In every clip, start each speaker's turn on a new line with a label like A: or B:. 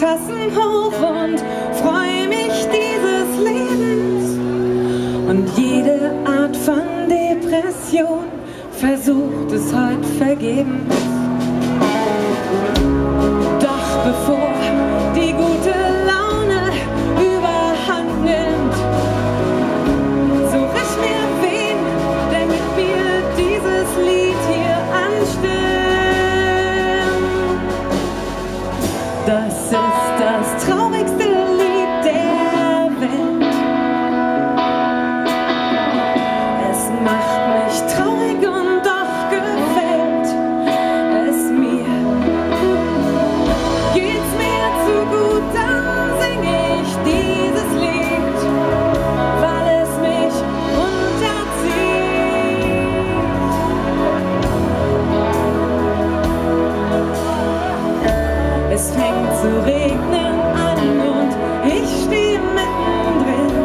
A: Tassen hoch und freu mich dieses Lebens. Und jede Art von Depression versucht es heute vergebens. Doch bevor die gute Laune überhand nimmt, such ich mir wen, der mit mir dieses Lied hier anstimmt. Das ist das traurigste Lied der Welt. Es macht mich traurig und doch gefällt es mir. Geht's mir zu gut, dann sing ich dieses Lied, weil es mich runterzieht. Es fängt zu regnen an und ich stehe mittendrin.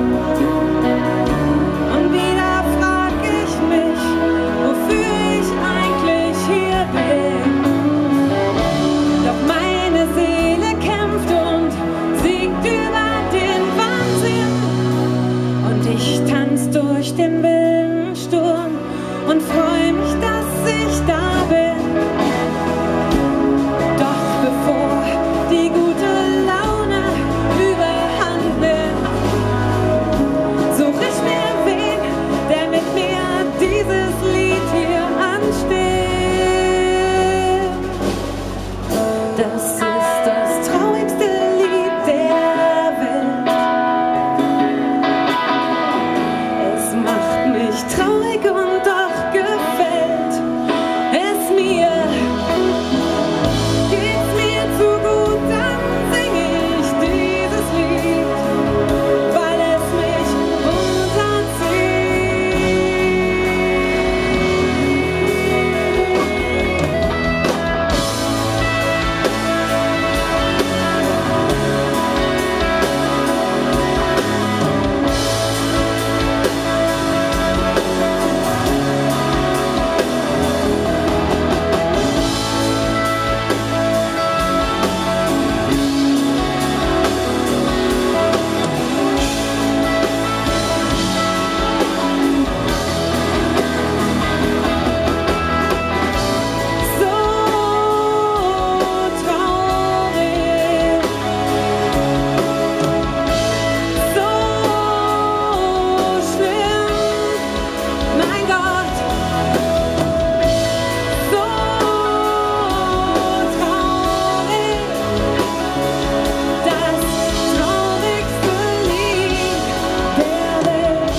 A: Und wieder frag ich mich, wofür ich eigentlich hier bin. Doch meine Seele kämpft und siegt über den Wahnsinn. Und ich tanz durch den wilden Sturm und freu mich, dass ich da bin. Doch bevor die gute Laune überhand nimmt, such ich mir wen, der mit mir dieses Lied hier anstimmt. Das ist das traurigste Lied der Welt. Es macht mich traurig und doch gefällt es mir. Geht's mir zu gut, dann sing ich dieses Lied, weil es mich runterzieht. So traurig, so schlimm, mein Gott, so traurig, das traurigste Lied der Welt.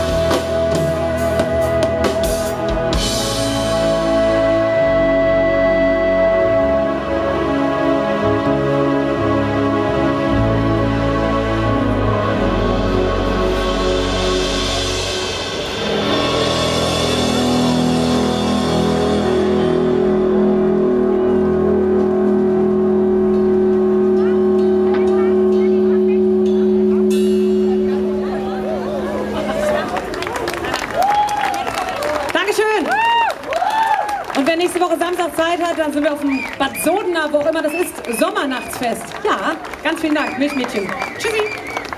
A: Dankeschön! Und wer nächste Woche Samstag Zeit hat, dann sind wir auf dem Bad Sodener, wo auch immer das ist, Sommernachtsfest. Ja, ganz vielen Dank, Milchmädchen. Tschüssi!